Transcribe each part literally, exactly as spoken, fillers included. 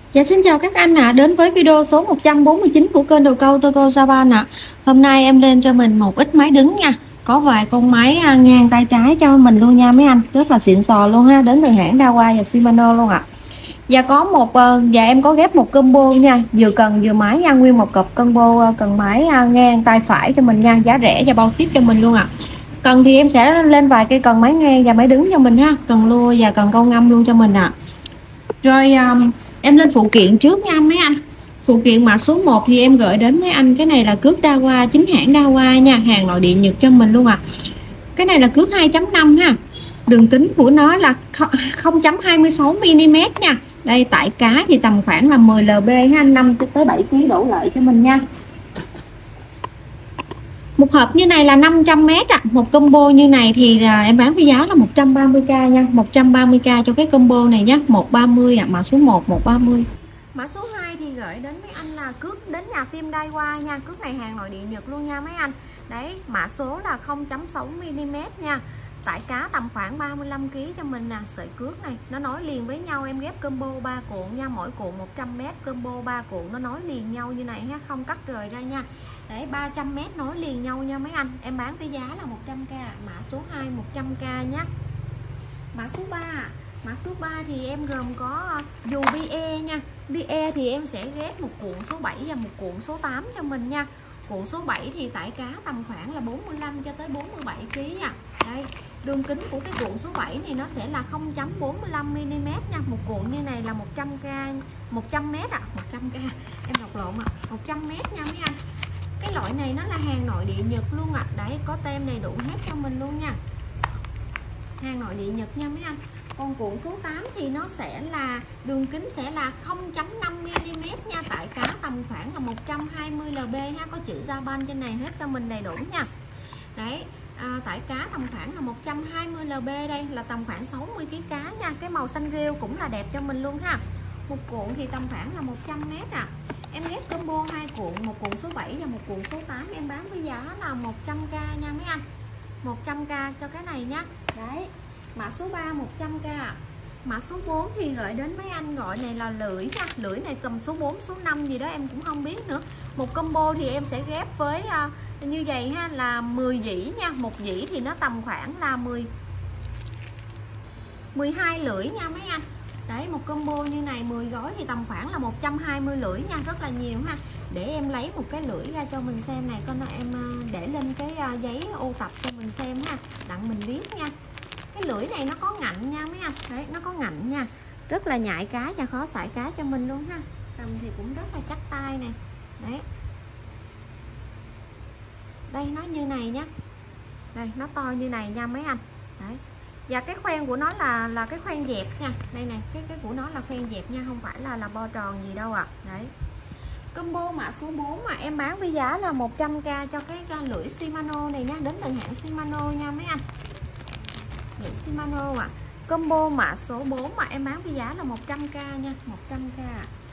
Dạ xin chào các anh ạ, à. Đến với video số một trăm bốn mươi chín của kênh đầu câu Toco Japan ạ. À. Hôm nay em lên cho mình một ít máy đứng nha. Có vài con máy ngang tay trái cho mình luôn nha mấy anh. Rất là xịn sò luôn ha, đến từ hãng Daiwa và Shimano luôn ạ. À. Và có một và em có ghép một combo nha, vừa cần vừa máy nha, nguyên một cặp combo cần máy ngang tay phải cho mình nha, giá rẻ và bao ship cho mình luôn ạ. À. Cần thì em sẽ lên vài cây cần máy ngang và máy đứng cho mình ha, cần lua và cần câu ngâm luôn cho mình ạ. À. Rồi um, em lên phụ kiện trước nha mấy anh. Phụ kiện mã số một thì em gửi đến mấy anh cái này là cước Daiwa, chính hãng Daiwa nha, hàng nội địa Nhật cho mình luôn à. Cái này là cước hai chấm năm ha. Đường kính của nó là không chấm hai mươi sáu mi li mét nha. Đây tải cá thì tầm khoảng là mười lb ha, năm tới bảy ký đổ lại cho mình nha. Một hộp như này là năm trăm mét ạ. À. Một combo như này thì là em bán với giá là một trăm ba mươi k nha, một trăm ba mươi k cho cái combo này nhé, một trăm ba mươi ạ, à. Mã số một một trăm ba mươi. Mã số hai thì gửi đến mấy anh là cước đến nhà team Daiwa nha, cước này hàng nội địa Nhật luôn nha mấy anh. Đấy, mã số là không chấm sáu mi li mét nha. Tải cá tầm khoảng ba mươi lăm ki lô gam cho mình nè, sợi cước này nó nối liền với nhau, em ghép combo ba cuộn nha, mỗi cuộn một trăm mét, combo ba cuộn nó nối liền nhau như này ha, không cắt rời ra nha. Đấy, ba trăm mét nối liền nhau nha mấy anh. Em bán với giá là một trăm k, mã số hai một trăm k nhé. Mã số ba, mã số ba thì em gồm có dù bê e nha. bê e thì em sẽ ghép một cuộn số bảy và một cuộn số tám cho mình nha. Cuộn số bảy thì tải cá tầm khoảng là bốn mươi lăm cho tới bốn mươi bảy ki lô gam nha. Đây, đường kính của cái cuộn số bảy này nó sẽ là không chấm bốn mươi lăm mi li mét nha. Một cuộn như này là một trăm k, một trăm mét ạ, à. một trăm k. Em đọc lộn ạ, à. một trăm mét nha mấy anh. Cái loại này nó là hàng nội địa Nhật luôn ạ. À. Đấy, có tem đầy đủ hết cho mình luôn nha. Hàng nội địa Nhật nha mấy anh. Còn cuộn số tám thì nó sẽ là đường kính sẽ là không chấm năm mi li mét nha, tải cá tầm khoảng là một trăm hai mươi lb ha, có chữ Japan trên này hết cho mình đầy đủ nha. Đấy, à, tải cá tầm khoảng là một trăm hai mươi lb, đây là tầm khoảng sáu mươi ki lô gam cá nha. Cái màu xanh rêu cũng là đẹp cho mình luôn ha. Một cuộn thì tầm khoảng là một trăm mét à. Em ghép combo hai cuộn, một cuộn số bảy và một cuộn số tám, em bán với giá là một trăm k nha mấy anh. một trăm k cho cái này nhá. Đấy, mã số ba một trăm k. Mã số bốn thì gửi đến mấy anh gọi này là lưỡi nha. Lưỡi này tầm số bốn, số năm gì đó em cũng không biết nữa. Một combo thì em sẽ ghép với uh, như vậy ha, là mười dĩ nha. Một dĩ thì nó tầm khoảng là mười mười hai lưỡi nha mấy anh. Đấy, một combo như này mười gói thì tầm khoảng là một trăm hai mươi lưỡi nha, rất là nhiều ha. Để em lấy một cái lưỡi ra cho mình xem này, con em để lên cái giấy ô tập cho mình xem ha, đặng mình biết nha. Cái lưỡi này nó có ngạnh nha mấy anh. Đấy, nó có ngạnh nha, rất là nhạy cá và khó sải cá cho mình luôn ha. Cầm thì cũng rất là chắc tay này. Đấy, đây nó như này nhá, đây nó to như này nha mấy anh. Đấy, và cái khoen của nó là là cái khoen dẹp nha. Đây này, cái cái của nó là khoen dẹp nha, không phải là là bo tròn gì đâu ạ. À. Đấy, combo mã số bốn mà em bán với giá là một trăm k cho cái lưỡi Shimano này nha, đến từ hãng Shimano nha mấy anh. Lưỡi Shimano ạ. À. Combo mã số bốn mà em bán với giá là một trăm k nha, một trăm k.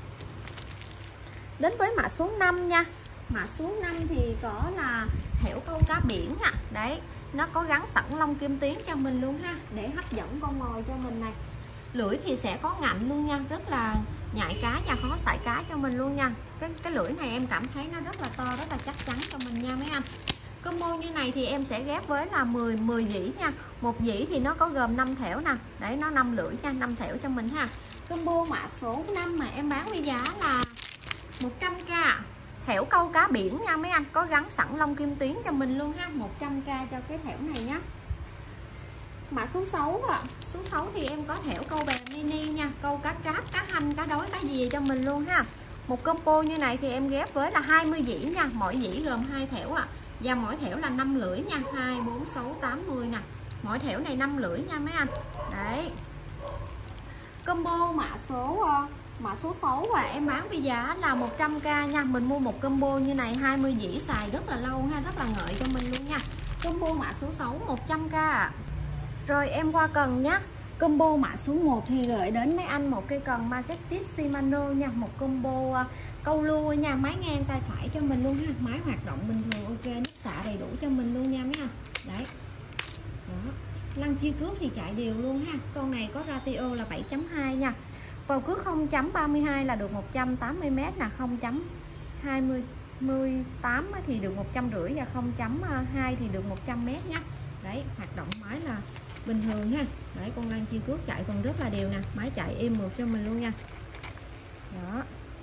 Đến với mã số năm nha. Mã số năm thì có là thẻo câu cá biển ạ. À. Đấy, nó có gắn sẵn lông kim tuyến cho mình luôn ha, để hấp dẫn con mồi cho mình này. Lưỡi thì sẽ có ngạnh luôn nha, rất là nhạy cá và khó sải cá cho mình luôn nha. Cái cái lưỡi này em cảm thấy nó rất là to, rất là chắc chắn cho mình nha mấy anh. Combo như này thì em sẽ ghép với là mười mười dĩ nha. Một dĩ thì nó có gồm năm thẻo nè. Đấy, nó năm lưỡi nha, năm thẻo cho mình ha. Combo mã số năm mà em bán với giá là một trăm k. Thẻo câu cá biển nha mấy anh, có gắn sẵn lông kim tuyến cho mình luôn ha, một trăm k cho cái thẻo này nhé. Mã số sáu ạ. À. Số sáu thì em có thẻo câu bè mini nha, câu cá tráp, cá hanh, cá đối, cá dìa cho mình luôn ha. Một combo như này thì em ghép với là hai mươi dĩ nha, mỗi dĩ gồm hai thẻo ạ. À. Và mỗi thẻo là năm lưỡi nha, hai, bốn, sáu, tám, mười nè. Mỗi thẻo này năm lưỡi nha mấy anh. Đấy. Combo mã số mã số sáu và em bán với giá là một trăm k nha. Mình mua một combo như này hai mươi dĩ xài rất là lâu ha, rất là ngợi cho mình luôn nha. Combo mã số sáu một trăm k. Rồi em qua cần nhá. Combo mã số một thì gửi đến mấy anh một cây cần Majestic Shimano nha, một combo uh, câu lua nha, máy ngang tay phải cho mình luôn ha, máy hoạt động bình thường ok, nước xạ đầy đủ cho mình luôn nha mấy anh. Đấy. Đó. Lăn chia cước thì chạy đều luôn ha. Con này có ratio là bảy chấm hai nha. Vào cước không chấm ba mươi hai là được một trăm tám mươi mét nè, không chấm hai mươi tám thì được một trăm rưỡi và không chấm hai thì được một trăm mét nhé. Đấy, hoạt động máy là bình thường ha. Đấy, con Lan Chi cước chạy còn rất là đều nè, máy chạy êm mượt cho mình luôn nha. Đó,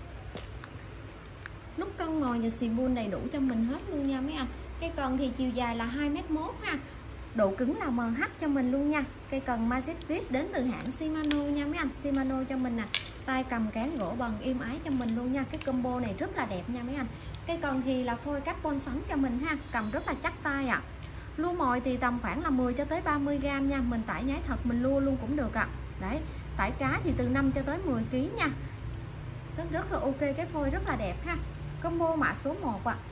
nút cân mồi và xì bun đầy đủ cho mình hết luôn nha mấy anh. Cây cần thì chiều dài là hai mét một ha, độ cứng là em hát cho mình luôn nha. Cây cần Magic Grip đến từ hãng Shimano nha mấy anh. Shimano cho mình nè, tay cầm cán gỗ bần êm ái cho mình luôn nha. Cái combo này rất là đẹp nha mấy anh. Cây cần thì là phôi carbon xoắn cho mình ha, cầm rất là chắc tay ạ. À. Lua mồi thì tầm khoảng là mười cho tới ba mươi gram nha, mình tải nhái thật mình lua luôn cũng được ạ. À. Đấy, tải cá thì từ năm cho tới mười ki lô gam nha. Rất rất là ok, cái phôi rất là đẹp ha. Combo mã số một ạ. À.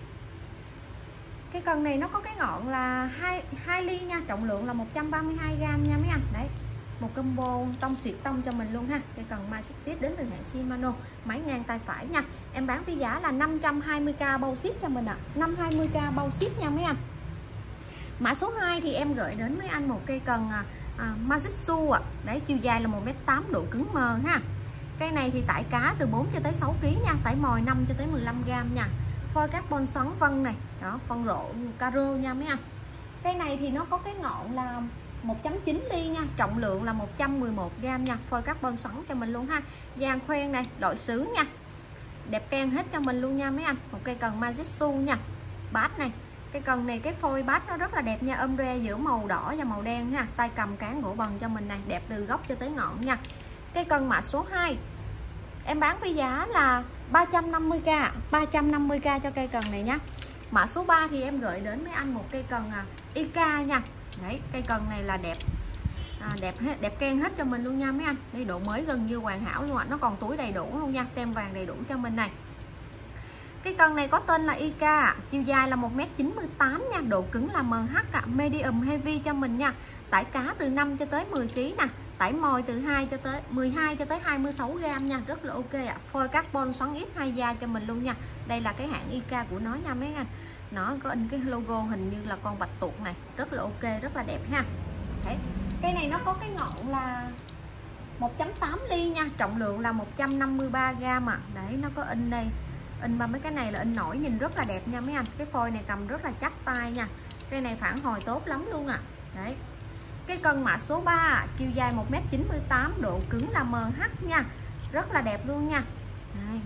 Cái cần này nó có cái ngọn là hai, hai ly nha, trọng lượng là một trăm ba mươi hai gram nha mấy anh. Đấy, một combo tông xuyệt tông cho mình luôn ha. Cái cần Magic Grip đến từ hãng Shimano, máy ngang tay phải nha. Em bán với giá là năm trăm hai mươi k bao ship cho mình ạ. À. năm trăm hai mươi k bao ship nha mấy anh. Mã số hai thì em gửi đến mấy anh một cây cần à, Majitsu ạ. À. Đấy, chiều dài là một mét tám, độ cứng mờ ha. Cây này thì tải cá từ bốn cho tới sáu ki lô gam nha, tải mồi năm cho tới mười lăm gram nha. Phôi carbon xoắn vân này, đó, phân rộ caro nha mấy anh. Cây này thì nó có cái ngọn là một chấm chín ly nha, trọng lượng là một trăm mười một gram nha, phôi carbon xoắn cho mình luôn ha. Dàn khoen này, loại sứ nha. Đẹp ken hết cho mình luôn nha mấy anh. Một cây cần Majitsu nha. Bát này, cái cần này cái phôi bát nó rất là đẹp nha, ôm re giữa màu đỏ và màu đen ha. Tay cầm cán gỗ bần cho mình này, đẹp từ gốc cho tới ngọn nha. Cây cần mã số hai em bán với giá là ba trăm năm mươi k, ba trăm năm mươi k cho cây cần này nhá. Mã số ba thì em gửi đến mấy anh một cây cần à, i ca nha. Đấy, cây cần này là đẹp à, đẹp hết, đẹp ken hết cho mình luôn nha mấy anh. Đây, độ mới gần như hoàn hảo luôn ạ. Nó còn túi đầy đủ luôn nha, tem vàng đầy đủ cho mình này. Cái cần này có tên là i ca, chiều dài là một mét chín mươi tám nha, độ cứng là em hát à, medium heavy cho mình nha. Tải cá từ năm cho tới mười ki lô gam nè, tải mồi từ hai cho tới mười hai cho tới hai mươi sáu gram nha, rất là ok ạ. À. Phôi carbon xoắn ít hai da cho mình luôn nha. Đây là cái hãng i ca của nó nha mấy anh. Nó có in cái logo hình như là con bạch tuộc này, rất là ok, rất là đẹp ha. Đấy. Cái này nó có cái ngọn là một chấm tám ly nha, trọng lượng là một trăm năm mươi ba gram ạ. À. Đấy, nó có in đây. In ba mấy cái này là in nổi, nhìn rất là đẹp nha mấy anh. Cái phôi này cầm rất là chắc tay nha. Cây này phản hồi tốt lắm luôn ạ. À. Đấy. Cái cần mã số ba, chiều dài một mét chín mươi tám, độ cứng là em hát nha. Rất là đẹp luôn nha. Đây.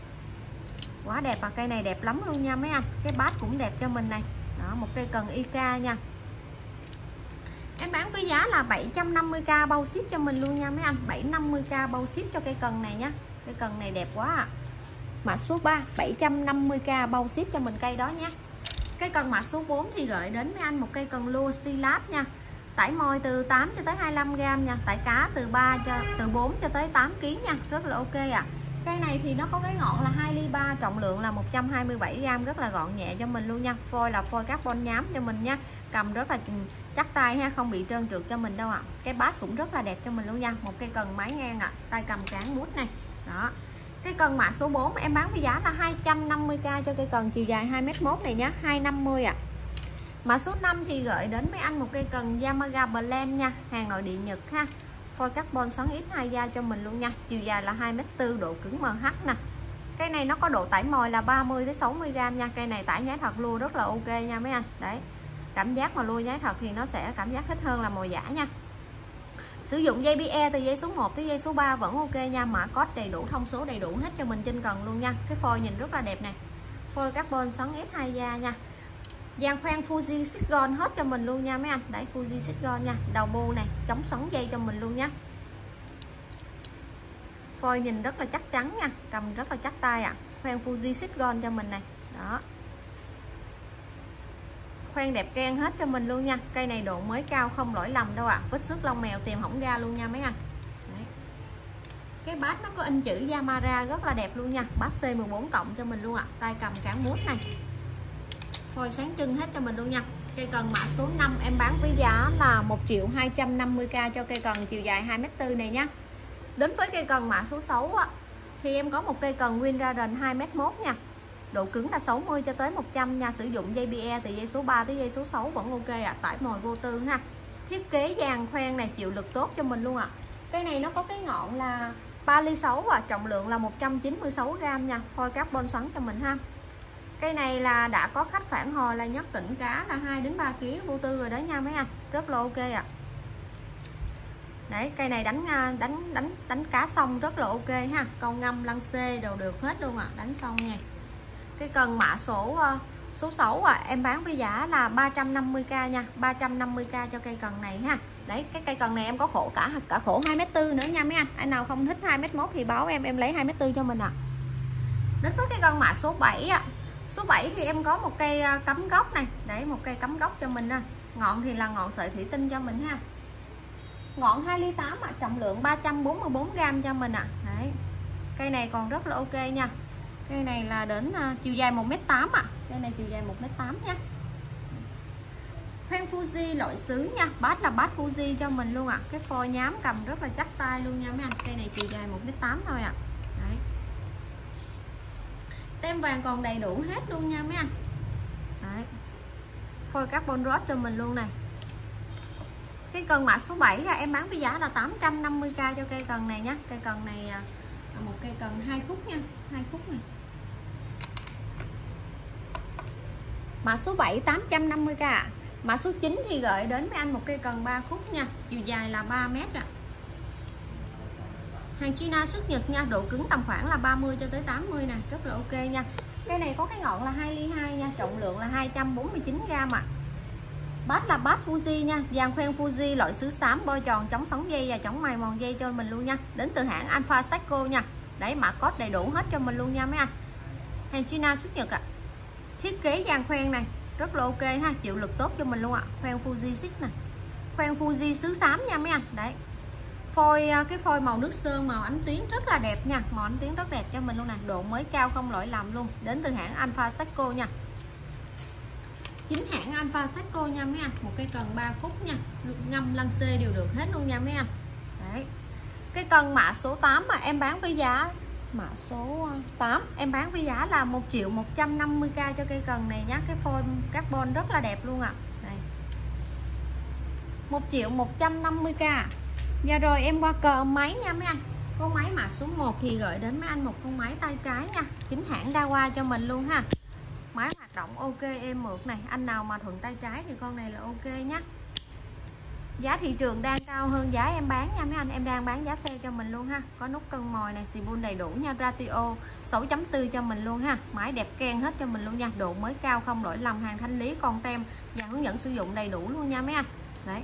Quá đẹp à, cây này đẹp lắm luôn nha mấy anh. Cái bát cũng đẹp cho mình này. Đó, một cây cần i ca nha. Em bán với giá là bảy trăm năm mươi k bao ship cho mình luôn nha mấy anh. bảy trăm năm mươi k bao ship cho cây cần này nhá. Cây cần này đẹp quá à. Mã số ba, bảy trăm năm mươi k bao ship cho mình cây đó nhé. Cây cần mã số bốn thì gửi đến mấy anh một cây cần lua Stilab nha. Tải mồi từ tám cho tới hai mươi lăm gram nha, tải cá từ ba cho từ bốn cho tới tám ki lô gam nha, rất là ok ạ. À. Cây này thì nó có cái ngọn là hai ly ba, trọng lượng là một trăm hai mươi bảy gram, rất là gọn nhẹ cho mình luôn nha. Phôi là phôi carbon nhám cho mình nha. Cầm rất là chắc tay ha, không bị trơn trượt cho mình đâu ạ. À. Cái bát cũng rất là đẹp cho mình luôn nha. Một cây cần máy ngang ạ, à. Tay cầm cán mút này. Đó. Cái cần mã số bốn em bán với giá là hai trăm năm mươi k cho cây cần chiều dài hai mét một này nhé, hai trăm năm mươi ạ. À. Mã số năm thì gửi đến mấy anh một cây cần Yamaha Blend nha, hàng nội địa Nhật ha. Phôi carbon xoắn ít hai da cho mình luôn nha. Chiều dài là hai mét bốn, độ cứng em hát nè. Cây này nó có độ tải mồi là ba mươi đến sáu mươi gram nha. Cây này tải nhái thật luôn, rất là ok nha mấy anh. Đấy. Cảm giác mà lui nhái thật thì nó sẽ cảm giác thích hơn là mồi giả nha. Sử dụng dây bê e từ dây số một tới dây số ba vẫn ok nha, mã code đầy đủ, thông số đầy đủ hết cho mình trên cần luôn nha. Cái phôi nhìn rất là đẹp này. Phôi carbon xoắn ít hai da nha. Dàn khoen Fuji Sitgon hết cho mình luôn nha mấy anh. Đấy, Fuji Sitgon nha. Đầu bu này, chống xoắn dây cho mình luôn nha. Phôi nhìn rất là chắc chắn nha, cầm rất là chắc tay ạ. À. Khoen Fuji Sitgon cho mình này. Đó. Khoen đẹp ken hết cho mình luôn nha. Cây này độ mới cao không lỗi lầm đâu ạ. À. Vết xước lông mèo tìm hỏng ra luôn nha mấy anh. Đấy. Cái bát nó có in chữ Yamaha rất là đẹp luôn nha. Bát xê mười bốn cộng cho mình luôn ạ. À. Tay cầm cán mút này. Phôi sáng trưng hết cho mình luôn nha. Cây cần mã số năm em bán với giá là một triệu hai trăm năm mươi k cho cây cần chiều dài hai mét bốn này nhá. Đến với cây cần mã số sáu á, thì em có một cây cần Winraden hai mét một nha. Độ cứng là sáu mươi cho tới một trăm nha, sử dụng dây bê e từ dây số ba tới dây số sáu vẫn ok ạ, à. Tải mồi vô tư ha. Thiết kế dàn khoen này chịu lực tốt cho mình luôn ạ. À. Cây này nó có cái ngọn là ba ly sáu và trọng lượng là một trăm chín mươi sáu gam nha, phôi carbon xoắn cho mình ha. Cây này là đã có khách phản hồi là nhất tỉnh cá là hai đến ba ki lô gam vô tư rồi đó nha mấy anh, rất là ok ạ. À. Đấy, cây này đánh đánh đánh đánh cá xong rất là ok ha, câu ngâm lăng xê đều được hết luôn ạ, à. Đánh xong nha. Cái cần mã số số sáu à, em bán với giá là ba trăm năm mươi k nha, ba trăm năm mươi k cho cây cần này ha. Đấy, cái cây cần này em có khổ cả cả khổ hai mét tư nữa nha mấy anh. Anh nào không thích hai mét mốt thì báo em em lấy hai mét tư cho mình ạ. À. Đến với cái con mã số bảy ạ. À. Số bảy thì em có một cây cắm gốc này, đấy một cây cắm gốc cho mình nè. Ngọn thì là ngọn sợi thủy tinh cho mình ha. Ngọn hai ly tám ạ, à, trọng lượng ba trăm bốn mươi bốn gam cho mình ạ. À. Đấy. Cây này còn rất là ok nha. Cây này là đến uh, chiều dài một mét tám ạ. À. Cây này chiều dài một mét tám nha. Khoen Fuji loại sứ nha, bát là bát Fuji cho mình luôn ạ. À. Cái phôi nhám cầm rất là chắc tay luôn nha mấy anh. Cây này chiều dài một mét tám thôi ạ. À. Đấy. Tem vàng còn đầy đủ hết luôn nha mấy anh. Đấy. Phôi carbon rod cho mình luôn này. Cái cần mã số bảy là em bán với giá là tám trăm năm mươi k cho cây cần này nhá. Cây cần này là một cây cần hai khúc nha, hai khúc này. Mã số bảy tám trăm năm mươi k. Mã số chín thì gửi đến với anh một cây cần ba khúc nha, chiều dài là ba mét ạ. Hàng China xuất Nhật nha, độ cứng tầm khoảng là ba mươi cho tới tám mươi nè, rất là ok nha. Cây này có cái ngọn là hai ly hai nha, trọng lượng là hai trăm bốn mươi chín gam ạ. À. Bát là bát Fuji nha, dàn khoen Fuji loại sứ xám bôi tròn chống sóng dây và chống mài mòn dây cho mình luôn nha. Đến từ hãng Alpha Seiko nha. Đấy, mã code đầy đủ hết cho mình luôn nha mấy anh. Hàng China xuất Nhật ạ. À. Thiết kế dàn khoen này rất là ok ha, chịu lực tốt cho mình luôn ạ. À. Khoen Fuji xích nè. Khoen Fuji sứ xám nha mấy anh. Đấy. Phôi cái phôi màu nước sơn màu ánh tuyến rất là đẹp nha, màu ánh tuyến rất đẹp cho mình luôn nè, độ mới cao không lỗi lầm luôn. Đến từ hãng Alpha Seiko nha. Chính hãng Alpha Seiko nha mấy anh, một cây cần ba khúc nha, ngâm lăng xê đều được hết luôn nha mấy anh. Đấy. Cái cần mã số tám mà em bán với giá mã số tám em bán với giá là một triệu một trăm năm mươi k cho cây cần này nhá, cái phôi carbon rất là đẹp luôn ạ. À. Đây. một triệu một trăm năm mươi k. Giờ rồi em qua cờ máy nha mấy anh. Con máy mã số một thì gửi đến mấy anh một con máy tay trái nha, chính hãng Daiwa cho mình luôn ha. Máy hoạt động ok êm mượt này, anh nào mà thuận tay trái thì con này là ok nhá. Giá thị trường đang cao hơn giá em bán nha mấy anh, em đang bán giá sale cho mình luôn ha. Có nút cân mồi này, xì bun đầy đủ nha, ratio sáu chấm bốn cho mình luôn ha. Máy đẹp ken hết cho mình luôn nha, độ mới cao không lỗi lầm, hàng thanh lý còn tem và hướng dẫn sử dụng đầy đủ luôn nha mấy anh. Đấy.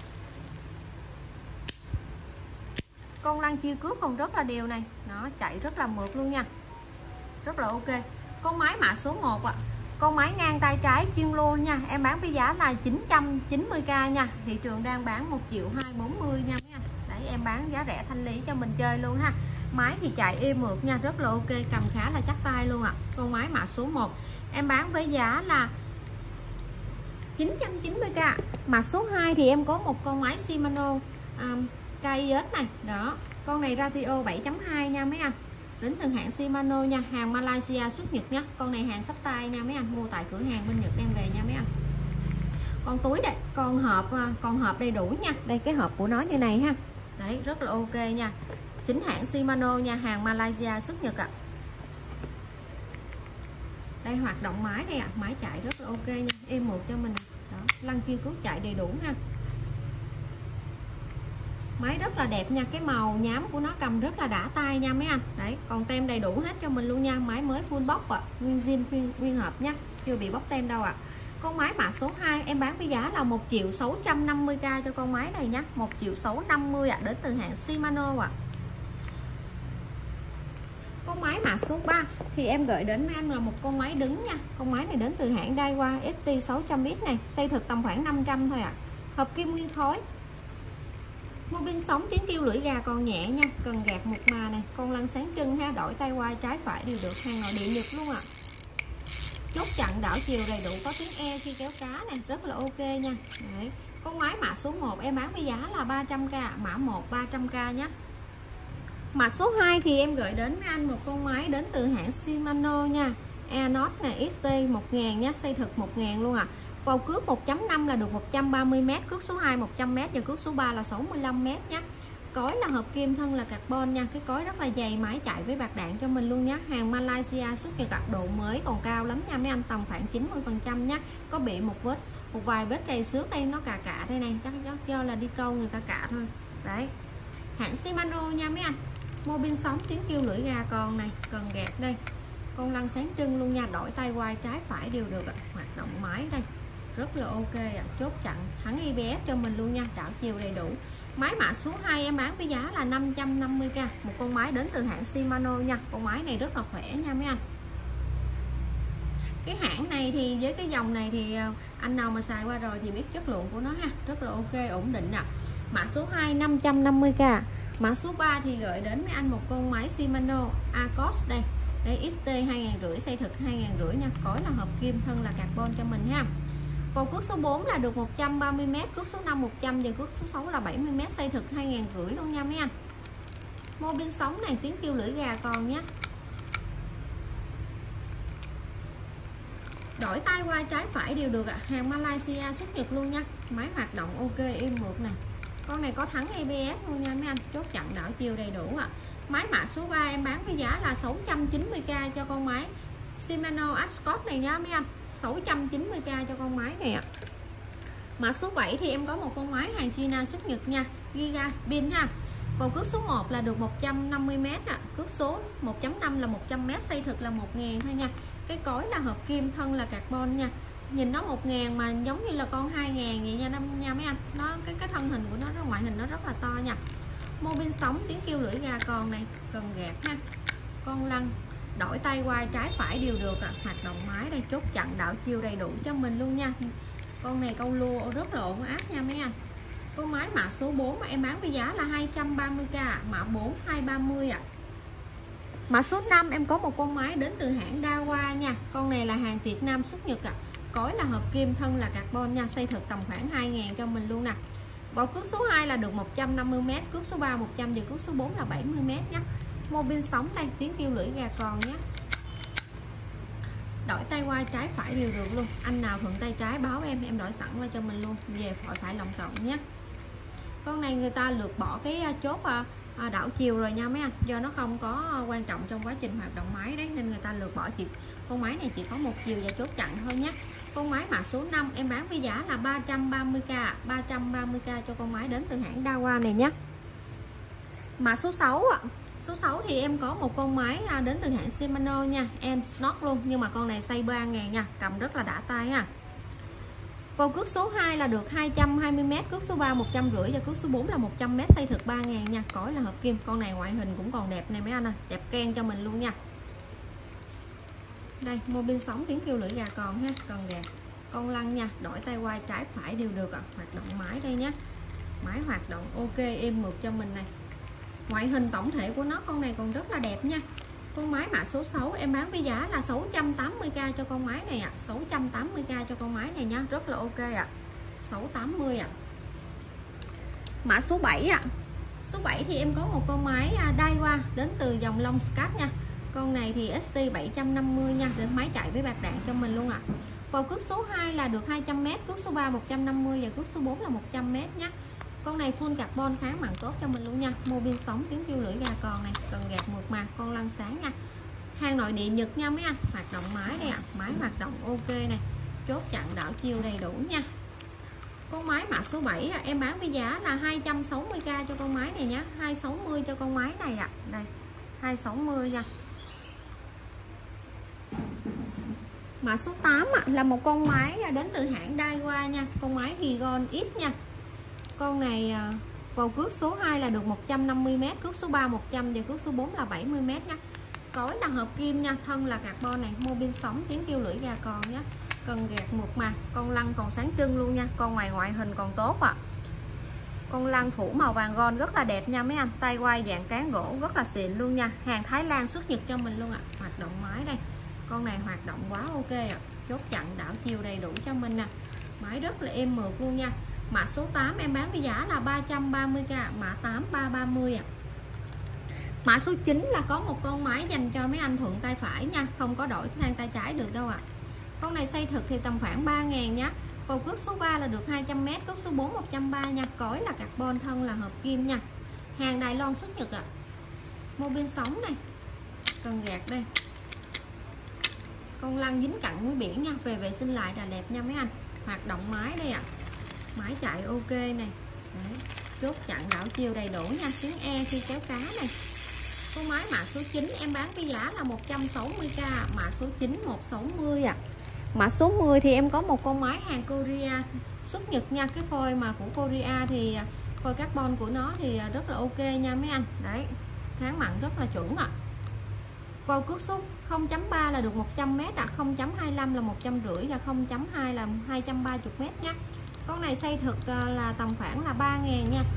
Con lăn chia cước còn rất là đều này, nó chạy rất là mượt luôn nha, rất là ok. Con máy mã số một ạ. À. Con máy ngang tay trái chuyên lô nha, em bán với giá là chín trăm chín mươi k nha, thị trường đang bán một triệu hai trăm bốn mươi nha mấy anh. Đấy, em bán giá rẻ thanh lý cho mình chơi luôn ha. Máy thì chạy êm mượt nha, rất là ok, cầm khá là chắc tay luôn ạ. À. Con máy mã số một em bán với giá là chín trăm chín mươi k. Mã số hai thì em có một con máy Shimano um, ca i ét này, đó. Con này ratio bảy chấm hai nha mấy anh. Đến từ hãng Shimano nha, hàng Malaysia xuất Nhật nhá. Con này hàng sắp tay nha mấy anh, mua tại cửa hàng bên Nhật đem về nha mấy anh. Con túi đây, con hộp con hộp đầy đủ nha. Đây cái hộp của nó như này ha. Đấy, rất là ok nha. Chính hãng Shimano nha, hàng Malaysia xuất Nhật ạ. À. Đây hoạt động máy đây ạ, à. Máy chạy rất là ok nha, êm mượt cho mình. Đó, lăn kia cước chạy đầy đủ ha. Máy rất là đẹp nha, cái màu nhám của nó cầm rất là đã tay nha mấy anh. Đấy, còn tem đầy đủ hết cho mình luôn nha, máy mới full box ạ, à. Nguyên zin nguyên, nguyên hộp nha, chưa bị bóc tem đâu ạ. À. Con máy mã số hai em bán với giá là một triệu sáu trăm năm mươi k cho con máy này nhá, một triệu sáu trăm năm mươi ạ, à, đến từ hãng Shimano ạ. À. Con máy mã số ba thì em gửi đến mấy anh là một con máy đứng nha. Con máy này đến từ hãng Daiwa ét tê sáu trăm x này, xây thực tầm khoảng năm trăm thôi ạ. À. Hộp kim nguyên khối. Mô pin sống tiếng kêu lưỡi gà còn nhẹ nha, cần gạt một mà này, con lăn sáng trưng ha, đổi tay qua trái phải đều được, hàng nội địa Nhật luôn ạ. À. Chốt chặn đảo chiều đầy đủ, có tiếng e khi kéo cá này, rất là ok nha. Đấy. Con máy mã số một em bán với giá là ba trăm k, mã một ba trăm k nhé. Mã số hai thì em gửi đến với anh một con máy đến từ hãng Shimano nha, Airnot này, ích xê một nghìn nhá, xây thực một nghìn luôn ạ. À. Vào cước một chấm năm là được một trăm ba mươi mét, cước số hai một trăm mét và cước số ba là sáu mươi lăm mét nhé. cối là hợp kim, thân là carbon nha. Cái cối rất là dày, máy chạy với bạc đạn cho mình luôn nhé. Hàng Malaysia xuất nhập độ mới còn cao lắm nha mấy anh, tầm khoảng chín mươi phần trăm nhé. Có bị một vết một vài vết trầy xước đây, nó cà cà đây này, chắc do, do là đi câu người ta cà thôi. Đấy, hãng Shimano nha mấy anh. Mô bin sóng, tiếng kêu lưỡi gà còn này, cần gạt đây, con lăn sáng trưng luôn nha. Đổi tay quay trái phải đều được ạ. Hoạt động máy đây rất là ok ạ. Chốt chặn thắng i bê ét cho mình luôn nha, đảo chiều đầy đủ. Máy mã số hai em bán với giá là năm trăm năm mươi k, một con máy đến từ hãng Shimano nha. Con máy này rất là khỏe nha mấy anh. Cái hãng này thì với cái dòng này thì anh nào mà xài qua rồi thì biết chất lượng của nó ha, rất là ok, ổn định ạ. Mã số hai năm trăm năm mươi k. Mã số ba thì gửi đến mấy anh một con máy Shimano Acos đây. Đây ích tê hai nghìn rưỡi, xây thực hai nghìn rưỡi nha, cối là hợp kim, thân là carbon cho mình ha. Vào cước số bốn là được một trăm ba mươi mét, cước số năm một trăm và cước số sáu là bảy mươi mét, xây thực hai nghìn rưỡi luôn nha mấy anh. Mô bin sóng này, tiếng kêu lưỡi gà còn nhé. Đổi tay qua trái phải đều được ạ. À. Hàng Malaysia xuất nhập luôn nha. Máy hoạt động ok, êm mượt này. Con này có thắng i bê ét luôn nha mấy anh, chốt chặn đảo chiều đầy đủ ạ. À. Máy mã số ba em bán với giá là sáu trăm chín mươi k cho con máy Shimano Ascot này nha mấy anh. sáu trăm chín mươi k cho con máy này ạ. À. Mã số bảy thì em có một con máy hàng China xuất nhật nha, Giga pin ha. Vào cước số một là được một trăm năm mươi mét ạ. À. Cước số một chấm năm là một trăm mét, xây thực là một nghìn thôi nha. Cái cối là hợp kim, thân là carbon nha. Nhìn nó một nghìn mà giống như là con hai nghìn vậy nha, nha mấy anh. Nó cái cái thân hình của nó, ngoại hình nó rất là to nha. Mô bin sóng, tiếng kêu lưỡi gà còn này, cần gạt ha. Con lăn, đổi tay quay trái phải đều được ạ. À. Hoạt động máy đây, chốt chặn đảo chiều đầy đủ cho mình luôn nha. Con này câu lua rất là ổn áp nha mấy anh. Con máy mã số bốn mà em bán với giá là hai trăm ba mươi k, mã bốn hai ba mươi ạ. À. Mã số năm em có một con máy đến từ hãng Daiwa nha. Con này là hàng Việt Nam xuất nhật ạ. À. Cối là hợp kim, thân là carbon nha, xây thực tầm khoảng hai nghìn cho mình luôn nè. Vào cước số hai là được một trăm năm mươi mét, cước số ba một trăm và cước số bốn là bảy mươi mét nhé. Mô bin sóng đây, tiếng kêu lưỡi gà còn nhé. Đổi tay qua trái phải đều được luôn. Anh nào thuận tay trái báo em, em đổi sẵn qua cho mình luôn, về khỏi phải lòng trọng nhé. Con này người ta lược bỏ cái chốt đảo chiều rồi nha mấy anh, do nó không có quan trọng trong quá trình hoạt động máy đấy, nên người ta lược bỏ. Chỉ con máy này chỉ có một chiều và chốt chặn thôi nhé. Con máy mã số năm em bán với giá là ba trăm ba mươi k, ba trăm ba mươi k cho con máy đến từ hãng Daiwa này nhé. Mã số sáu ạ. Số sáu thì em có một con máy đến từ hãng Shimano nha, em Snock luôn, nhưng mà con này xây ba nghìn nha, cầm rất là đã tay ha. Vào cước số hai là được hai trăm hai mươi mét, cước số ba một trăm rưỡi và cước số bốn là một trăm mét, xây thực ba nghìn nha, cối là hợp kim. Con này ngoại hình cũng còn đẹp này mấy anh ơi, đẹp ken cho mình luôn nha. Đây, mô bin sóng, tiếng kêu lưỡi gà còn ha, cần gạt. Con lăn nha, đổi tay quay trái phải đều được ạ. À. Hoạt động máy đây nhé. Máy hoạt động ok, êm mượt cho mình này. Ngoại hình tổng thể của nó, con này còn rất là đẹp nha. Con máy mã số sáu em bán với giá là sáu trăm tám mươi k cho con máy này ạ. À. sáu trăm tám mươi k cho con máy này nha, rất là ok ạ. À. sáu trăm tám mươi ạ. À. Mã số bảy ạ. À. Số bảy thì em có một con máy Daiwa đến từ dòng Longscat nha. Con này thì ét xê bảy trăm năm mươi nha, đến máy chạy với bạc đạn cho mình luôn ạ. À. Vào cước số hai là được hai trăm mét, cước số ba một trăm năm mươi và cước số bốn là một trăm mét nhé. Con này full carbon, kháng mặn tốt cho mình luôn nha. Mô bin sóng, tiếng kêu lưỡi gà còn này, cần gạt mượt mà, con lăn sáng nha. Hàng nội địa Nhật nha mấy anh. Hoạt động máy đây ạ. À. Máy hoạt động ok này, chốt chặn đảo chiều đầy đủ nha. Con máy mã số bảy à, em bán với giá là hai trăm sáu mươi k cho con máy này nhé. Hai trăm sáu mươi cho con máy này ạ. À. Đây, hai trăm sáu mươi nha. Mã số tám à, là một con máy đến từ hãng Daiwa nha. Con máy Higon X nha. Con này vào cước số hai là được một trăm năm mươi mét, cước số ba một trăm và cước số bốn là bảy mươi mét nha. Cối là hợp kim nha, thân là carbon này, mô bin sóng, tiếng kêu lưỡi gà còn nhé. Cần gạt mượt mà, con lăn còn sáng trưng luôn nha. Con ngoài ngoại hình còn tốt ạ. À. Con lăn phủ màu vàng gold rất là đẹp nha mấy anh. Tay quay dạng cán gỗ rất là xịn luôn nha. Hàng Thái Lan xuất nhật cho mình luôn ạ. À. Hoạt động máy đây. Con này hoạt động quá ok ạ. À. Chốt chặn đảo chiều đầy đủ cho mình nè. Máy rất là êm mượt luôn nha. Mã số tám em bán với giá là ba trăm ba mươi k, mã tám ba trăm ba mươi ạ. À. Mã số chín là có một con máy dành cho mấy anh thuận tay phải nha, không có đổi sang tay trái được đâu ạ. À. Con này xây thực thì tầm khoảng ba nghìn nhé. Vào cước số ba là được hai trăm mét, cước số bốn một trăm ba mươi nha, cối là carbon, thân là hợp kim nha. hàng Đài Loan xuất Nhật ạ. À. Mô bin sống này, cần gạt đây, con lăn dính cặn với biển nha, về vệ sinh lại là đẹp nha mấy anh. Hoạt động máy đây ạ. À. Máy chạy ok này. Đấy. Chốt chặn đảo chiều đầy đủ nha, tiếng E khi kéo cá này. Con máy mã số chín em bán với giá là một trăm sáu mươi k, mã số chín một trăm sáu mươi ạ. À. Mã số mười thì em có một con máy hàng Korea xuất Nhật nha, cái phôi mà của Korea thì phôi carbon của nó thì rất là ok nha mấy anh. Đấy, kháng mặn rất là chuẩn ạ. À. Vào cước số không chấm ba là được một trăm mét ạ, à. không chấm hai mươi lăm là một trăm rưỡi và không chấm hai là hai trăm ba mươi mét nhé. Con này xây thực là tầm khoảng là ba ngàn nha.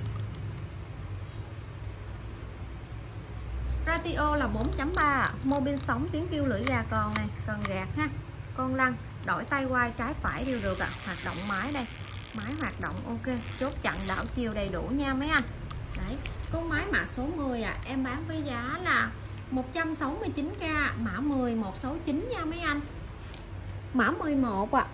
Ratio là bốn chấm ba, mô bin sống tiếng kêu lưỡi gà còn này, cần gạt ha. Con lăn, đổi tay quay trái phải đều được ạ. À. Hoạt động máy đây, máy hoạt động ok, chốt chặn đảo chiều đầy đủ nha mấy anh. Đấy, con máy mã số mười ạ, à, em bán với giá là một trăm sáu mươi chín k, mã mười một sáu chín nha mấy anh. Mã mười một ạ. À.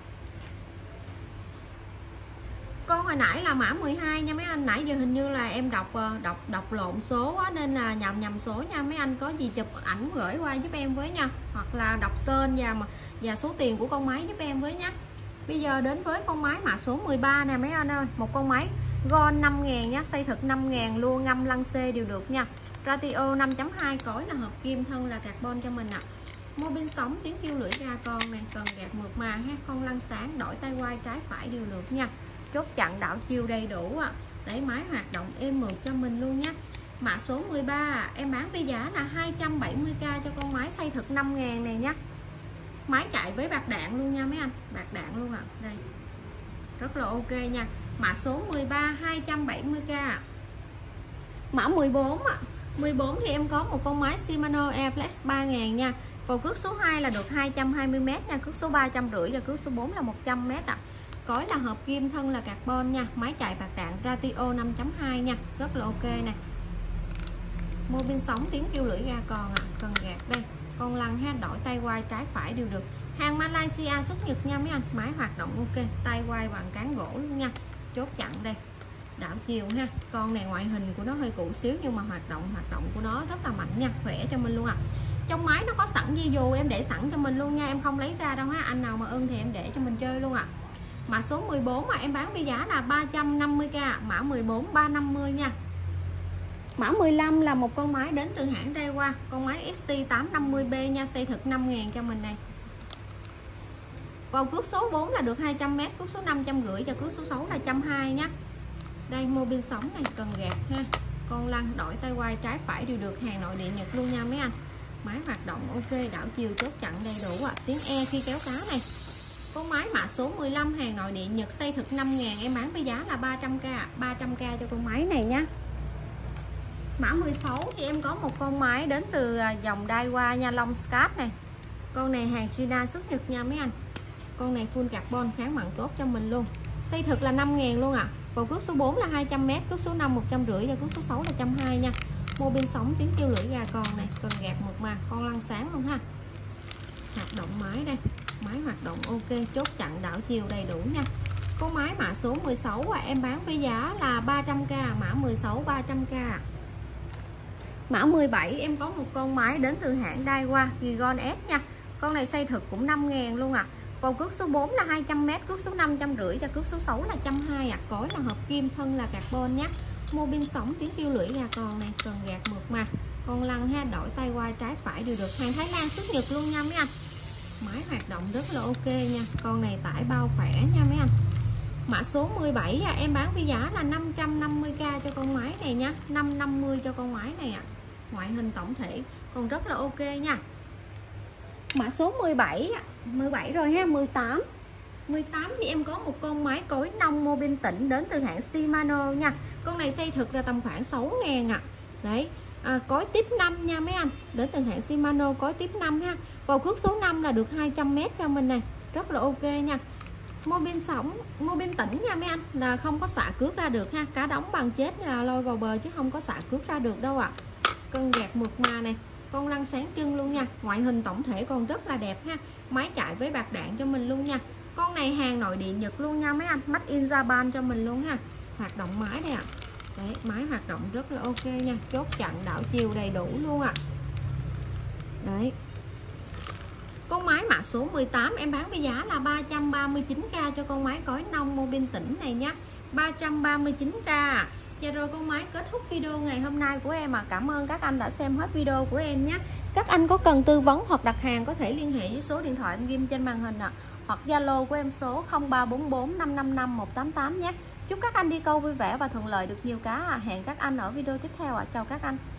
Con hồi nãy là mã mười hai nha mấy anh, nãy giờ hình như là em đọc đọc đọc lộn số quá nên là nhầm nhầm số nha mấy anh, có gì chụp ảnh gửi qua giúp em với nha, hoặc là đọc tên và và số tiền của con máy giúp em với nhé. Bây giờ đến với con máy mã số mười ba nè mấy anh ơi, một con máy Gon năm ngàn nhá, xây thực năm ngàn, lua ngâm lăng xê đều được nha. Ratio năm chấm hai, cối là hợp kim, thân là carbon cho mình ạ. À. Mô bin sống tiếng kêu lưỡi gà con này, cần gạt mượt mà ha, con lăn sáng, đổi tay quay trái phải đều được nha. Chốt chặn đảo chiều đầy đủ ạ. À. Để máy hoạt động êm mượt cho mình luôn nhé. Mã số mười ba em bán với giá là hai trăm bảy mươi k cho con máy xây thực năm ngàn này nhé. Máy chạy với bạc đạn luôn nha mấy anh, bạc đạn luôn ạ. À. Đây, rất là ok nha. Mã số mười ba hai trăm bảy mươi k. Mã mười bốn ạ. À. mười bốn thì em có một con máy Shimano Airflex ba ngàn nha. Vào cước số hai là được hai trăm hai mươi mét nha, cước số ba trăm rưỡi và cước số bốn là một trăm mét ạ. À. Cối là hợp kim, thân là carbon nha, máy chạy bạc đạn, ratio năm chấm hai nha, rất là ok nè. Mô bin sống tiếng kêu lưỡi gà còn ạ. À. Cần gạt đây, con lăn ha, đổi tay quay trái phải đều được. Hàng Malaysia xuất Nhật nha mấy anh, máy hoạt động ok, tay quay bằng cán gỗ luôn nha. Chốt chặn đây, đảo chiều ha. Con này ngoại hình của nó hơi cũ xíu nhưng mà hoạt động hoạt động của nó rất là mạnh nha, khỏe cho mình luôn ạ. À. Trong máy nó có sẵn dây dù em để sẵn cho mình luôn nha, em không lấy ra đâu ha, anh nào mà ưng thì em để cho mình chơi luôn ạ. À. Mã số mười bốn mà em bán với giá là ba trăm năm mươi k, mã mười bốn ba trăm năm mươi nha. Mã mười lăm là một con máy đến từ hãng Daiwa, con máy ét tê tám trăm năm mươi B nha, xây thực năm ngàn cho mình này. Vào cước số bốn là được hai trăm mét, cước số năm trăm rưỡi và cước số sáu là một trăm hai mươi nhé. Đây, mô bin sống này, cần gạt ha. Con lăn, đổi tay quay trái phải đều được, hàng nội địa Nhật luôn nha mấy anh. Máy hoạt động ok, đảo chiều chốt chặn đầy đủ ạ. À. Tiếng E khi kéo cá này. Con máy mã số mười lăm hàng nội địa Nhật, xây thực năm ngàn, em bán với giá là ba trăm k, ba trăm k cho con máy này nhé. Mã mười sáu thì em có một con máy đến từ dòng Daiwa nha, Long Scat này. Con này hàng China xuất Nhật nha mấy anh. Con này full carbon, kháng mặn tốt cho mình luôn. Xây thực là năm ngàn luôn ạ. À. Vào cước số bốn là hai trăm mét, cước số năm một trăm rưỡi và cước số sáu là một trăm hai mươi nha. Mô bin sống tiếng kêu lưỡi gà còn này, cần gạt một mà, con lăn sáng luôn ha. Hoạt động máy đây, máy hoạt động ok, chốt chặn đảo chiều đầy đủ nha. Con máy mã số mười sáu à, em bán với giá là ba trăm k, mã mười sáu ba trăm k. Mã mười bảy em có một con máy đến từ hãng Daiwa Gigon S nha. Con này xây thực cũng năm ngàn luôn ạ. À. Vào cước số bốn là hai trăm mét, cước số năm trăm rưỡi và cước số sáu là một trăm hai mươi ạ. À. Cối là hợp kim, thân là carbon nhé. Mô bin sống tiếng kêu lưỡi gà còn này, cần gạt mượt mà. Con lăn ha, đổi tay quay trái phải đều được, hàng Thái Lan xuất Nhật luôn nha mấy anh. Máy hoạt động rất là ok nha. Con này tải bao khỏe nha mấy anh. Mã số mười bảy à, em bán với giá là năm trăm năm mươi k cho con máy này nha, năm trăm năm mươi cho con máy này ạ. À. Ngoại hình tổng thể còn rất là ok nha. Mã số mười bảy, mười bảy rồi ha, mười tám. mười tám thì em có một con máy cối nông mô bin tĩnh đến từ hãng Shimano nha. Con này xây thực là tầm khoảng sáu ngàn ạ. À. Đấy, à, cối tiếp năm nha mấy anh, đến từ hãng Shimano, cối tiếp năm ha. Vào cước số năm là được hai trăm mét cho mình này, rất là ok nha. Mô bin sống, mô bin tĩnh nha mấy anh, là không có xả cước ra được ha, cá đóng bằng chết là lôi vào bờ chứ không có xả cước ra được đâu ạ. À. Cân gạt mượt mà này, con lăn sáng trưng luôn nha, ngoại hình tổng thể còn rất là đẹp ha. Máy chạy với bạc đạn cho mình luôn nha. Con này hàng nội địa Nhật luôn nha mấy anh, made in Japan cho mình luôn ha. Hoạt động máy đây ạ. À. Đấy, máy hoạt động rất là ok nha, chốt chặn đảo chiều đầy đủ luôn ạ. À. Đấy. Con máy mã số mười tám em bán với giá là ba trăm ba mươi chín k cho con máy cối nông Mobil tĩnh này nhé. ba trăm ba mươi chín k. Dạ rồi, con máy kết thúc video ngày hôm nay của em ạ. À. Cảm ơn các anh đã xem hết video của em nhé. Các anh có cần tư vấn hoặc đặt hàng có thể liên hệ với số điện thoại em ghim trên màn hình ạ. À. Hoặc Zalo của em số không ba bốn bốn năm năm năm một tám tám nhé. Chúc các anh đi câu vui vẻ và thuận lợi được nhiều cá. À. Hẹn các anh ở video tiếp theo ạ. À. Chào các anh.